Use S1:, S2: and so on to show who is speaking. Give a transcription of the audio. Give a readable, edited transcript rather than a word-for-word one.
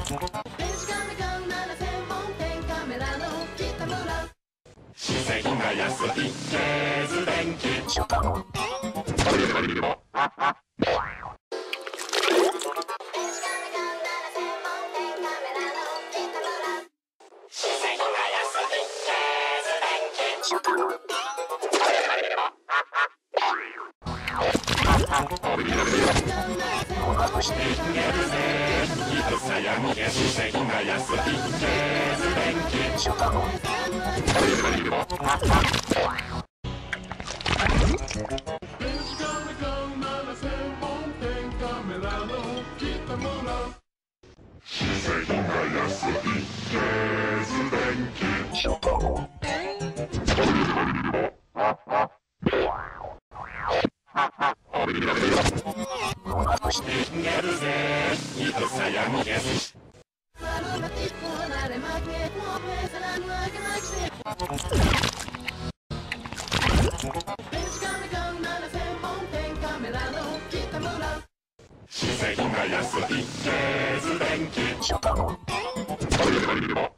S1: 電子カメ買うなら専門店カメラの北村。資材が安いケーズ電気。資材が安いケーズ電気。資材が安いケーズ電気。